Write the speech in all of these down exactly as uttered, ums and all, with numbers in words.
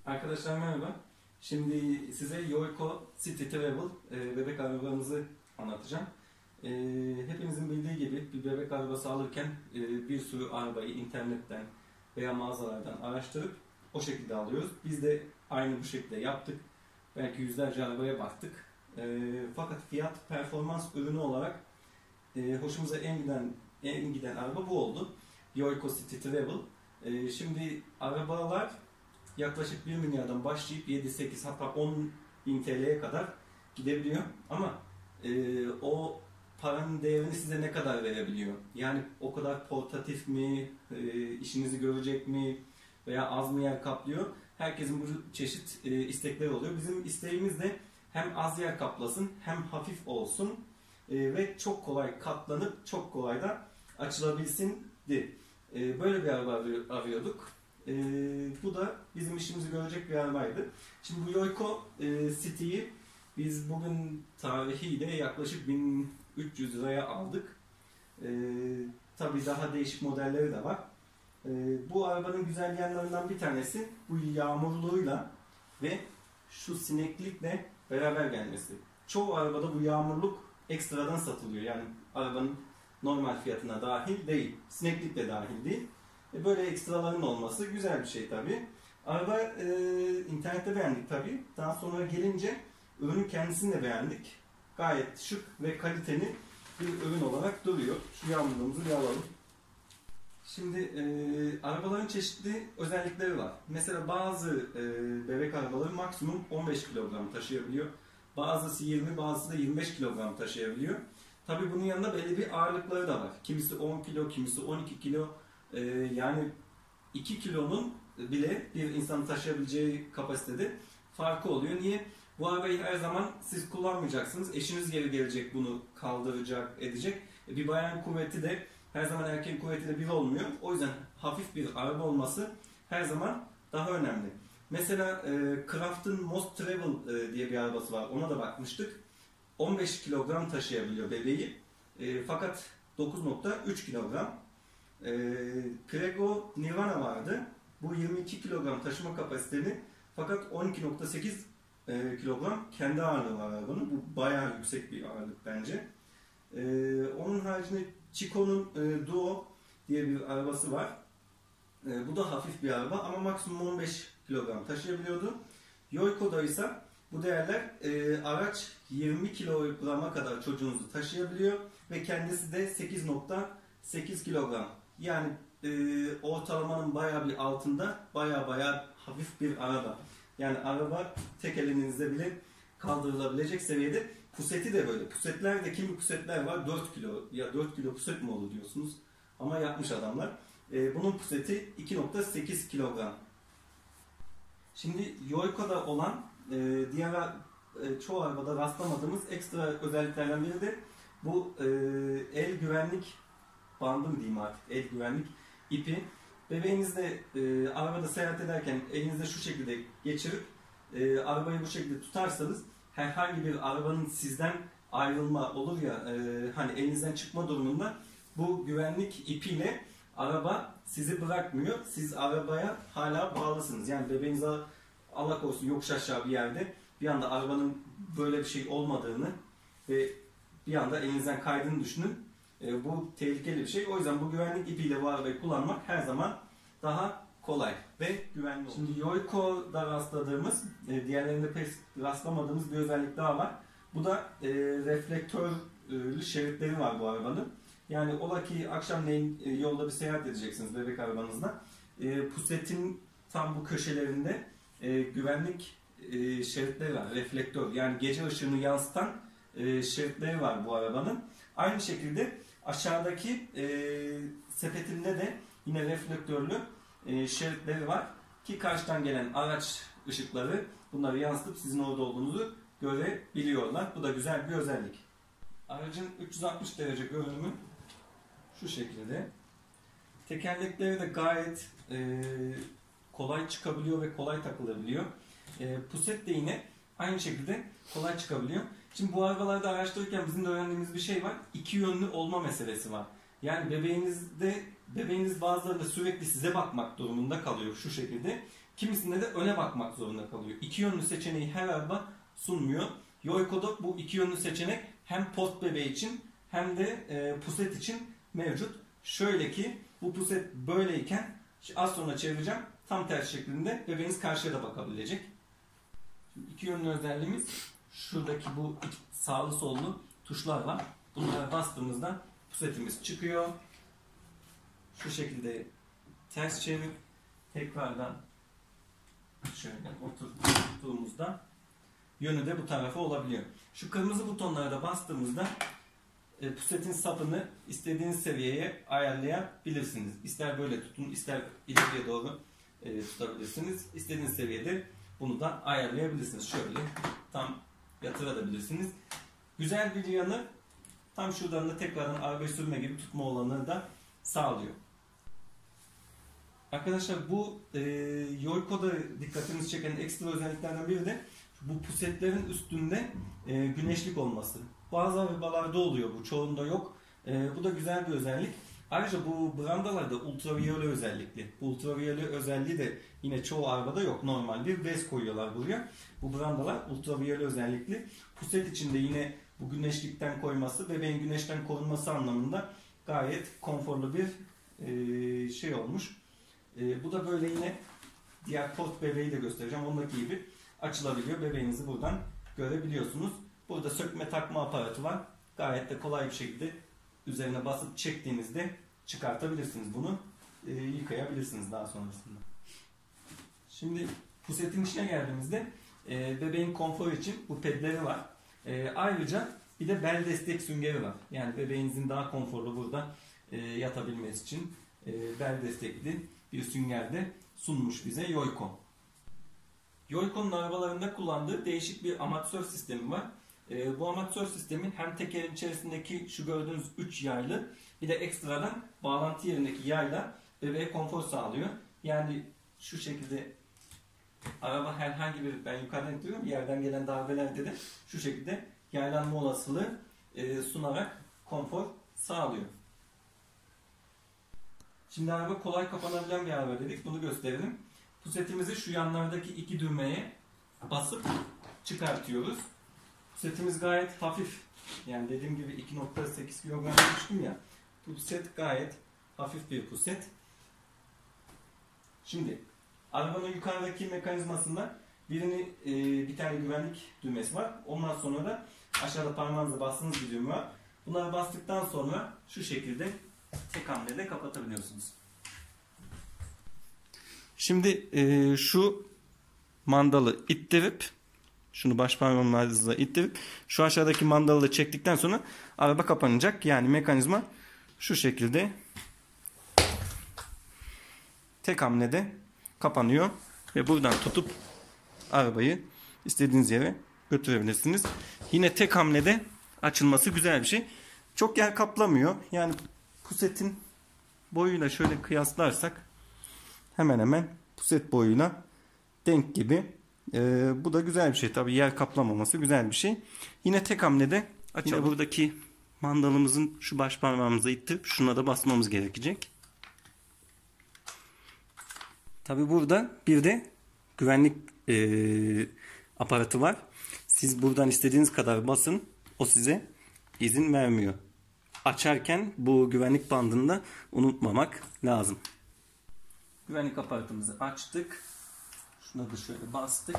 Arkadaşlar merhaba. Şimdi size Yoico City Travel e, bebek arabamızı anlatacağım. E, hepimizin bildiği gibi bir bebek arabası alırken e, bir sürü arabayı internetten veya mağazalardan araştırıp o şekilde alıyoruz. Biz de aynı bu şekilde yaptık. Belki yüzlerce arabaya baktık. E, fakat fiyat performans ürünü olarak e, hoşumuza en giden en giden araba bu oldu. Yoico City Travel. E, şimdi arabalar yaklaşık bir milyardan başlayıp yedi sekiz hatta on bin T L'ye kadar gidebiliyor. Ama e, o paranın değerini size ne kadar verebiliyor? Yani o kadar portatif mi, e, işinizi görecek mi veya az mı yer kaplıyor? Herkesin bu çeşit e, istekleri oluyor. Bizim isteğimiz de hem az yer kaplasın hem hafif olsun e, ve çok kolay katlanıp çok kolay da açılabilsin di. E, böyle bir araba arıyorduk. E, bu da bizim işimizi görecek bir arabaydı. Şimdi bu Yoico e, City'yi biz bugün tarihiyle yaklaşık bin üç yüz liraya aldık. E, tabii daha değişik modelleri de var. E, bu arabanın güzel yanlarından bir tanesi bu yağmurluğuyla ve şu sineklikle beraber gelmesi. Çoğu arabada bu yağmurluk ekstradan satılıyor. Yani arabanın normal fiyatına dahil değil. Sineklik de dahil değil. Böyle ekstraların olması güzel bir şey tabi. Araba e, internette beğendik tabi. Daha sonra gelince ürünün kendisini de beğendik. Gayet şık ve kaliteli bir ürün olarak duruyor. Şu yağmurluğumuzu bir alalım. Şimdi e, arabaların çeşitli özellikleri var. Mesela bazı e, bebek arabaları maksimum on beş kilogram taşıyabiliyor. Bazısı yirmi, bazısı da yirmi beş kilogram taşıyabiliyor. Tabi bunun yanında belli bir ağırlıkları da var. Kimisi on kilo, kimisi on iki kilo. Ee, yani iki kilonun bile bir insanı taşıyabileceği kapasitede farkı oluyor. Niye? Bu arabayı her zaman siz kullanmayacaksınız. Eşiniz geri gelecek, bunu kaldıracak, edecek. E, bir bayan kuvveti de her zaman erkek kuvvetiyle bir olmuyor. O yüzden hafif bir araba olması her zaman daha önemli. Mesela e, Craft'ın Most Travel e, diye bir arabası var. Ona da bakmıştık. on beş kilogram taşıyabiliyor bebeği. E, fakat dokuz nokta üç kilogram. E, Prego Nirvana vardı. Bu yirmi iki kilogram taşıma kapasiteli fakat on iki nokta sekiz e, kilogram kendi ağırlığı var arabanın. Bu bayağı yüksek bir ağırlık bence. E, onun haricinde Chico'nun e, Duo diye bir arabası var. E, bu da hafif bir araba ama maksimum on beş kilogram taşıyabiliyordu. Yoico'da ise bu değerler e, araç yirmi kilograma kadar çocuğunuzu taşıyabiliyor ve kendisi de sekiz nokta sekiz kilogram. Yani e, ortalamanın bayağı bir altında bayağı bayağı hafif bir araba. Yani araba tek elinizde bile kaldırılabilecek seviyede. Puseti de böyle. Pusetler de kimi pusetler var dört kilo. Ya dört kilo puset mi olur diyorsunuz. Ama yapmış adamlar. E, bunun puseti iki nokta sekiz kilogram. Şimdi Yoico'da olan e, diğer e, çoğu arabada rastlamadığımız ekstra özelliklerden biri de bu e, el güvenlik bandı mı diyeyim artık, el güvenlik ipi. Bebeğinizle e, arabada seyahat ederken elinizde şu şekilde geçirip e, arabayı bu şekilde tutarsanız herhangi bir arabanın sizden ayrılma olur ya, e, hani elinizden çıkma durumunda bu güvenlik ipiyle araba sizi bırakmıyor. Siz arabaya hala bağlısınız. Yani bebeğinize Allah korusun yokuş aşağı bir yerde bir anda arabanın böyle bir şey olmadığını ve bir anda elinizden kaydığını düşünün. E, bu tehlikeli bir şey. O yüzden bu güvenlik ipiyle bu arabayı kullanmak her zaman daha kolay ve güvenli olur. Şimdi Yoico'da rastladığımız, e, diğerlerinde pek rastlamadığımız bir özellik daha var. Bu da e, reflektörlü şeritleri var bu arabanın. Yani ola ki akşamleyin e, yolda bir seyahat edeceksiniz bebek arabanızla. E, pusetin tam bu köşelerinde e, güvenlik e, şeritleri var. Reflektör, yani gece ışığını yansıtan e, şeritleri var bu arabanın. Aynı şekilde aşağıdaki e, sepetinde de yine reflektörlü e, şeritleri var ki karşıdan gelen araç ışıkları bunları yansıtıp sizin orada olduğunuzu görebiliyorlar. Bu da güzel bir özellik. Aracın üç yüz altmış derece görünümü şu şekilde. Tekerlekleri de gayet e, kolay çıkabiliyor ve kolay takılabiliyor. E, puset de yine aynı şekilde kolay çıkabiliyor. Şimdi bu arabalarda araştırırken bizim de öğrendiğimiz bir şey var. İki yönlü olma meselesi var. Yani bebeğinizde, bebeğiniz bazılarında sürekli size bakmak durumunda kalıyor şu şekilde. Kimisinde de öne bakmak zorunda kalıyor. İki yönlü seçeneği her araba sunmuyor. Yoico'da bu iki yönlü seçenek hem post bebeği için hem de e, puset için mevcut. Şöyle ki bu puset böyleyken az sonra çevireceğim. Tam ters şeklinde bebeğiniz karşıya da bakabilecek. Şimdi iki yönlü özelliğimiz şuradaki bu sağlı sollu tuşlar var. Bunlara bastığımızda pusetimiz çıkıyor. Şu şekilde ters çevir. Tekrardan şöyle oturttuğumuzda yönü de bu tarafa olabiliyor. Şu kırmızı butonlara da bastığımızda e, pusetin sapını istediğiniz seviyeye ayarlayabilirsiniz. İster böyle tutun, ister ileriye doğru e, tutabilirsiniz. İstediğiniz seviyede bunu da ayarlayabilirsiniz. Şöyle tam yatırabilirsiniz. Güzel bir yanı tam şuradan da tekrardan arabayı sürme gibi tutma olanı da sağlıyor. Arkadaşlar bu e, Yoico'da dikkatinizi çeken ekstra özelliklerden biri de bu pusetlerin üstünde e, güneşlik olması. Bazı arabalarda oluyor bu, çoğunda yok. E, bu da güzel bir özellik. Ayrıca bu brandalarda ultraviyole özellikli. Bu ultraviyole özelliği de yine çoğu arabada yok. Normal bir bez koyuyorlar buraya. Bu brandalar ultraviyole özellikli. Puset içinde yine bu güneşlikten koyması, bebeğin güneşten korunması anlamında gayet konforlu bir e, şey olmuş. E, bu da böyle yine diğer post bebeği de göstereceğim. Ondaki gibi açılabiliyor. Bebeğinizi buradan görebiliyorsunuz. Burada sökme takma aparatı var. Gayet de kolay bir şekilde üzerine basıp çektiğinizde çıkartabilirsiniz bunu. E, yıkayabilirsiniz daha sonrasında. Şimdi pusetin içine geldiğimizde e, bebeğin konforu için bu pedleri var. E, ayrıca bir de bel destek süngeri var. Yani bebeğinizin daha konforlu burada e, yatabilmesi için e, bel destekli bir sünger de sunmuş bize Yoico. Yoico'nun arabalarında kullandığı değişik bir amortisör sistemi var. E, bu amortisör sistemin hem tekerin içerisindeki şu gördüğünüz üç yaylı bir de ekstradan bağlantı yerindeki yayla bebeğe konfor sağlıyor. Yani şu şekilde araba herhangi bir, ben yukarıdan indiriyorum, yerden gelen darbelerde de şu şekilde yaylanma olasılığı e, sunarak konfor sağlıyor. Şimdi araba kolay kapanabilen bir araba dedik. Bunu gösterelim. Pusetimizi şu yanlardaki iki düğmeye basıp çıkartıyoruz. Pusetimiz gayet hafif. Yani dediğim gibi iki nokta sekiz kilogram demiştim ya. Bu puset gayet hafif bir puset. Şimdi arabanın yukarıdaki mekanizmasında birini e, bir tane güvenlik düğmesi var. Ondan sonra da aşağıda parmağınızla bastığınız bir düğme var. Bunları bastıktan sonra şu şekilde tek hamlede kapatabiliyorsunuz. Şimdi e, şu mandalı ittirip, şunu baş parmağınızla ittirip şu aşağıdaki mandalı da çektikten sonra araba kapanacak. Yani mekanizma şu şekilde tek hamlede kapanıyor ve buradan tutup arabayı istediğiniz yere götürebilirsiniz. Yine tek hamlede açılması güzel bir şey. Çok yer kaplamıyor. Yani pusetin boyuyla şöyle kıyaslarsak hemen hemen puset boyuyla denk gibi. Ee, bu da güzel bir şey. Tabii yer kaplamaması güzel bir şey. Yine tek hamlede açalım. Yine buradaki mandalımızın şu baş parmağımıza ittirip şuna da basmamız gerekecek. Tabii burada bir de güvenlik e, aparatı var. Siz buradan istediğiniz kadar basın. O size izin vermiyor. Açarken bu güvenlik bandını da unutmamak lazım. Güvenlik aparatımızı açtık. Şuna da şöyle bastık.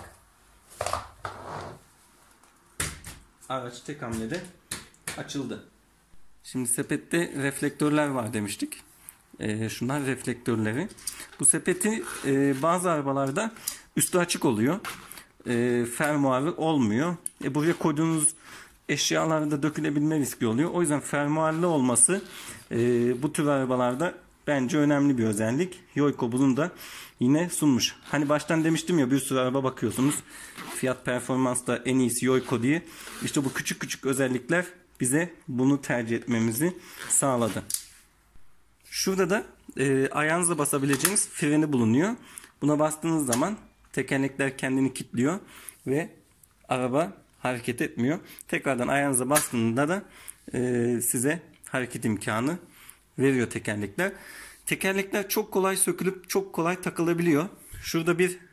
Araç tek hamlede açıldı. Şimdi sepette reflektörler var demiştik. E, şunlar reflektörleri. Bu sepeti e, bazı arabalarda üstü açık oluyor. E, fermuarı olmuyor. E, buraya koyduğunuz eşyalarda dökülebilme riski oluyor. O yüzden fermuarlı olması e, bu tür arabalarda bence önemli bir özellik. Yoico bunu da yine sunmuş. Hani baştan demiştim ya, bir sürü araba bakıyorsunuz. Fiyat performansla en iyisi Yoico diye. İşte bu küçük küçük özellikler bize bunu tercih etmemizi sağladı. Şurada da e, ayağınızla basabileceğiniz freni bulunuyor. Buna bastığınız zaman tekerlekler kendini kilitliyor ve araba hareket etmiyor. Tekrardan ayağınıza bastığında da e, size hareket imkanı veriyor tekerlekler. Tekerlekler çok kolay sökülüp çok kolay takılabiliyor. Şurada bir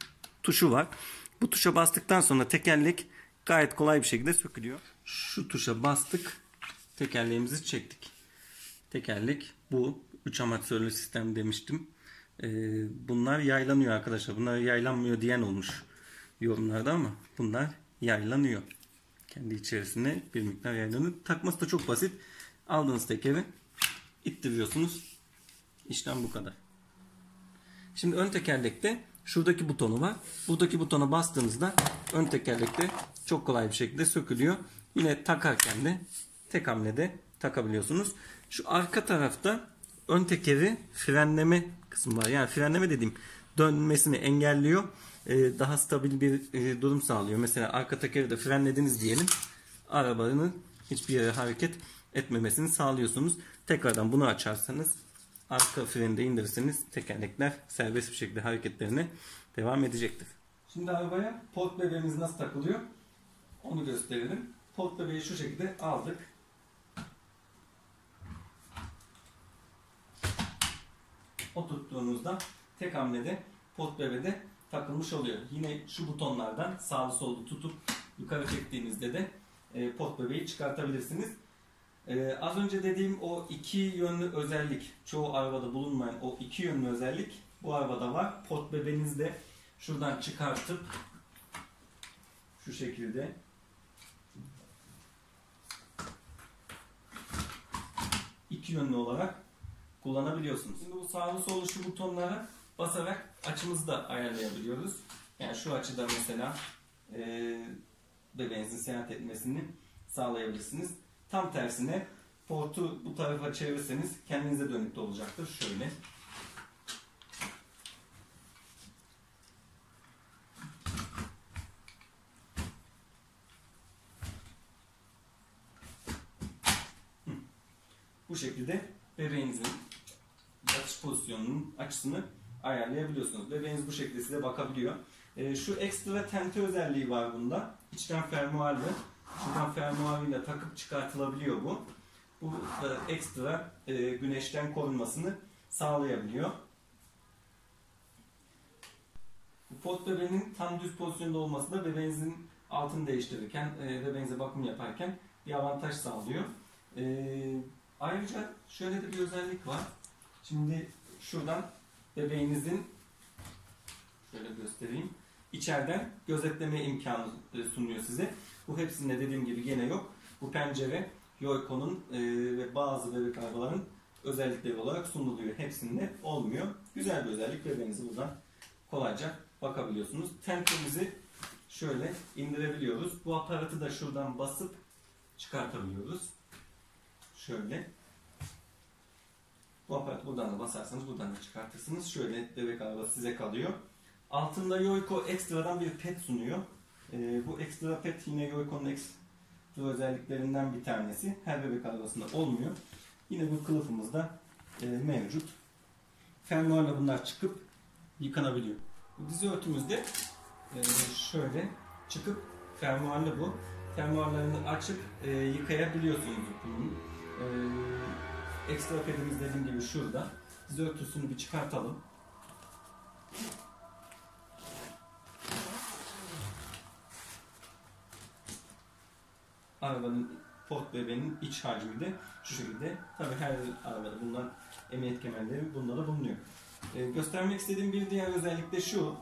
tuşu var. Bu tuşa bastıktan sonra tekerlek gayet kolay bir şekilde sökülüyor. Şu tuşa bastık. Tekerleğimizi çektik. Tekerlek bu. üç amortisörlü sistem demiştim. Ee, bunlar yaylanıyor arkadaşlar. Bunlar yaylanmıyor diyen olmuş yorumlarda ama bunlar yaylanıyor. Kendi içerisine bir miktar yaylanıyor. Takması da çok basit. Aldığınız tekeri ittiriyorsunuz. İşlem bu kadar. Şimdi ön tekerlekte şuradaki butonu var. Buradaki butona bastığınızda ön tekerlekte çok kolay bir şekilde sökülüyor. Yine takarken de tek hamlede takabiliyorsunuz. Şu arka tarafta ön tekeri frenleme kısmı var. Yani frenleme dediğim dönmesini engelliyor. Ee, daha stabil bir e, durum sağlıyor. Mesela arka tekeri de frenlediniz diyelim. Arabanın hiçbir yere hareket etmemesini sağlıyorsunuz. Tekrardan bunu açarsanız, arka freni de indirirseniz tekerlekler serbest bir şekilde hareketlerine devam edecektir. Şimdi arabaya port bebeğimiz nasıl takılıyor onu gösterelim. Port bebeği şu şekilde aldık. Oturttuğunuzda tek hamlede port bebeğe takılmış oluyor. Yine şu butonlardan sağlı sollu tutup yukarı çektiğinizde de e, port bebeği çıkartabilirsiniz. Ee, az önce dediğim o iki yönlü özellik, çoğu arabada bulunmayan o iki yönlü özellik bu arabada var. Port bebeğinizi de şuradan çıkartıp şu şekilde iki yönlü olarak kullanabiliyorsunuz. Şimdi bu sağlı sollu şu butonlara basarak açımızı da ayarlayabiliyoruz. Yani şu açıda mesela e, bebeğinizin seyahat etmesini sağlayabilirsiniz. Tam tersine portu bu tarafa çevirirseniz kendinize dönük de olacaktır. Şöyle. Bu şekilde bebeğinizin yatış pozisyonunun açısını ayarlayabiliyorsunuz. Bebeğiniz bu şekilde size bakabiliyor. E, şu ekstra tente özelliği var bunda. İçten fermuarlı. Şuradan fermuarıyla takıp çıkartılabiliyor bu. Bu da ekstra e, güneşten korunmasını sağlayabiliyor. Bu port bebeğinin tam düz pozisyonda olması da bebeğinizin altını değiştirirken, e, bebeğinize bakım yaparken bir avantaj sağlıyor. E, ayrıca şöyle de bir özellik var. Şimdi şuradan bebeğinizin şöyle göstereyim. İçeriden gözetleme imkanı sunuyor size. Bu hepsinde dediğim gibi gene yok. Bu pencere Yoico'nun e, ve bazı bebek arabaların özellikleri olarak sunuluyor. Hepsinde olmuyor. Güzel bir özellik. Bebeğinizi buradan kolayca bakabiliyorsunuz. Tentemizi şöyle indirebiliyoruz. Bu aparatı da şuradan basıp çıkartabiliyoruz. Şöyle. Bu aparatı buradan da basarsanız buradan da çıkartırsınız. Şöyle bebek arabası size kalıyor. Altında Yoico ekstradan bir pet sunuyor. Ee, bu ekstra pet yine Yoico'nun ekstra özelliklerinden bir tanesi. Her bebek arabasında olmuyor. Yine bu kılıfımız da e, mevcut. Fermuarla bunlar çıkıp yıkanabiliyor. Bu dizi örtümüzde e, şöyle çıkıp fermuarlı bu. Fermuarlarını açıp e, yıkayabiliyorsunuz bunun. E, ekstra pedimiz dediğim gibi şurada. Dizi örtüsünü bir çıkartalım. Arabanın port bebeğinin iç hacmi de şu şekilde. Tabii her arabada bulunan emniyet kemerleri bunda da bulunuyor. Ee, göstermek istediğim bir diğer özellik de şu.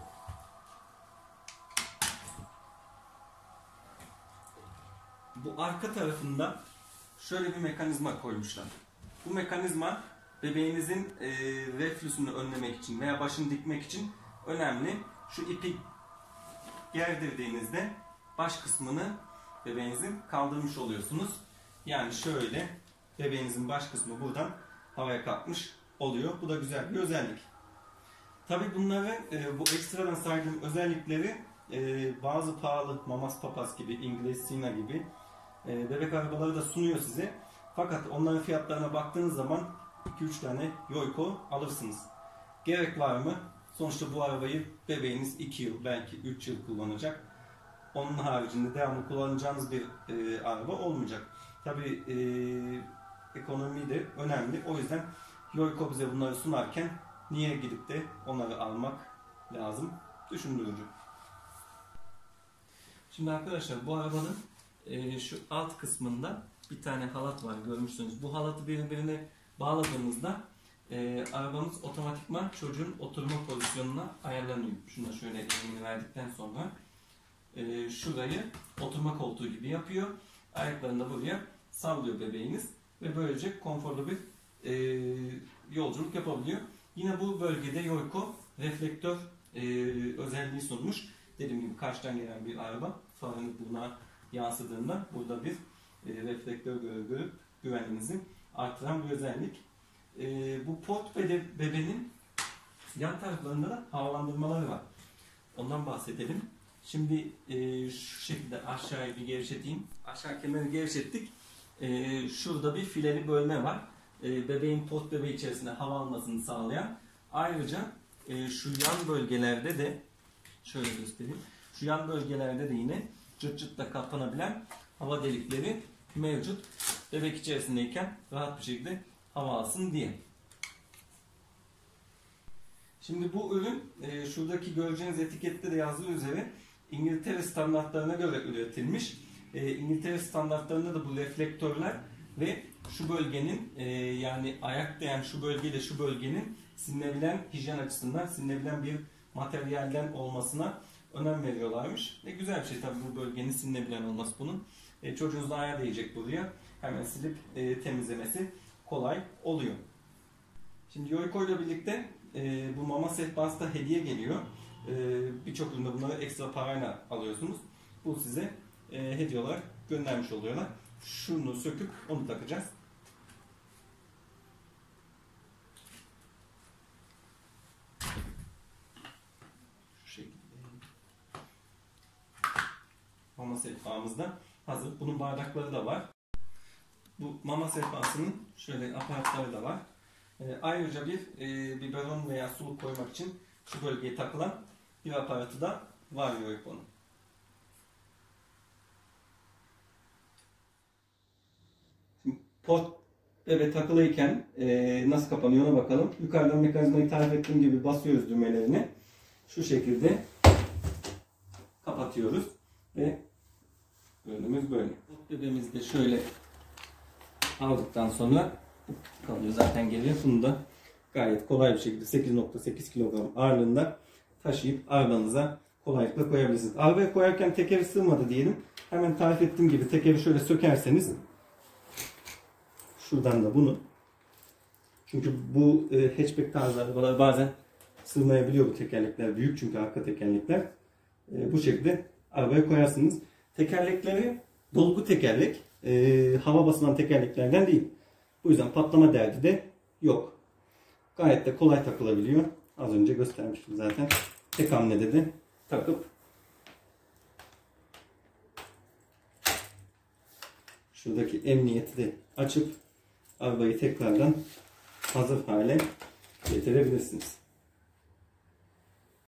Bu arka tarafında şöyle bir mekanizma koymuşlar. Bu mekanizma bebeğinizin e, reflüsünü önlemek için veya başını dikmek için önemli. Şu ipi gerdirdiğinizde baş kısmını bebeğinizin kaldırmış oluyorsunuz. Yani şöyle bebeğinizin baş kısmı buradan havaya kalkmış oluyor. Bu da güzel bir özellik. Tabi bunları e, bu ekstradan saydığım özellikleri e, bazı pahalı Mamas Papas gibi, İngiliz Sina gibi e, bebek arabaları da sunuyor size. Fakat onların fiyatlarına baktığınız zaman iki üç tane Yoico alırsınız. Gerek var mı? Sonuçta bu arabayı bebeğiniz iki yıl belki üç yıl kullanacak. Onun haricinde devamlı kullanacağınız bir e, araba olmayacak. Tabi e, ekonomi de önemli. O yüzden Yoico bize bunları sunarken niye gidip de onları almak lazım? Düşündürücü. Şimdi arkadaşlar bu arabanın e, şu alt kısmında bir tane halat var, görmüşsünüz. Bu halatı birbirine bağladığımızda e, arabamız otomatikman çocuğun oturma pozisyonuna ayarlanıyor. Şunu da şöyle elimini verdikten sonra e, şurayı oturma koltuğu gibi yapıyor. Ayaklarını da buraya sallıyor bebeğiniz ve böylece konforlu bir e, yolculuk yapabiliyor. Yine bu bölgede Yoico reflektör e, özelliği sunmuş. Dediğim gibi karşıdan gelen bir araba farını buna yansıdığında burada bir e, reflektör görüp güvenliğinizi artıran bir özellik. E, bu port bebe, bebenin yan taraflarında da havalandırmaları var. Ondan bahsedelim. Şimdi e, şu şekilde aşağıya bir gevşeteyim. Aşağı kemeri gevşettik. E, şurada bir fileli bölme var. E, bebeğin port bebeği içerisinde hava almasını sağlayan. Ayrıca e, şu yan bölgelerde de şöyle göstereyim. Şu yan bölgelerde de yine cırt cırtla kapanabilen hava delikleri mevcut. Bebek içerisindeyken rahat bir şekilde hava alsın diye. Şimdi bu ürün e, şuradaki göreceğiniz etikette de yazdığı üzere İngiltere standartlarına göre üretilmiş. E, İngiltere standartlarında da bu reflektörler ve şu bölgenin e, yani ayak değen şu bölgeyle şu bölgenin silinebilen, hijyen açısından silinebilen bir materyalden olmasına önem veriyorlarmış. E, güzel bir şey tabii bu bölgenin silinebilen olması bunun. E, çocuğunuzun ayağı değecek buraya. Hemen silip e, temizlemesi kolay oluyor. Şimdi Yoico ile birlikte e, bu mama sehpası da hediye geliyor. E, Birçok üründe bunları ekstra parayla alıyorsunuz. Bu size e, hediye olarak göndermiş oluyorlar. Şunu söküp onu takacağız. Şu şekilde. Mama sehpamız da hazır. Bunun bardakları da var. Bu mama sehpasının şöyle aparatları da var. E, ayrıca bir e, biberon veya suluk koymak için şu bölgeye takılan bir aparatı da var Yoico'nun. Şimdi port bebe takılıyken e, nasıl kapanıyor ona bakalım. Yukarıdan mekanizmayı tarif ettiğim gibi basıyoruz düğmelerini. Şu şekilde kapatıyoruz ve ürünümüz böyle. Port bebeğimizi de şöyle aldıktan sonra kalıyor zaten geriye. Bunu da gayet kolay bir şekilde sekiz nokta sekiz kilogram ağırlığında taşıyıp arabanıza kolaylıkla koyabilirsiniz. Arabaya koyarken tekeri sığmadı diyelim. Hemen tarif ettiğim gibi tekeri şöyle sökerseniz şuradan da bunu. Çünkü bu e, hatchback tarzı arabalar bazen sığmayabiliyor bu tekerlekler. Büyük çünkü arka tekerlekler. E, bu şekilde arabaya koyarsınız. Tekerlekleri dolgu tekerlek. E, hava basılan tekerleklerden değil. Bu yüzden patlama derdi de yok. Gayet de kolay takılabiliyor. Az önce göstermiştim zaten. Tek hamlede de takıp şuradaki emniyeti de açıp arabayı tekrardan hazır hale getirebilirsiniz.